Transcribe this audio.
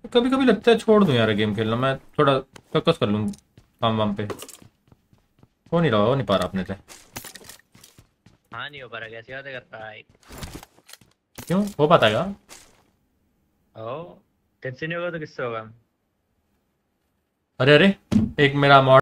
कभी कभी लगता है छोड़ दूं यार गेम खेलना, मैं थोड़ा फोकस कर लूं काम वाम पे। हो नहीं पा रहा अपने से। हाँ नहीं हो पा रहा, कैसी बातें कर रहा है। क्यों हो पाता है? ओ, तेरे से नहीं होगा तो किससे होगा। अरे अरे, एक मेरा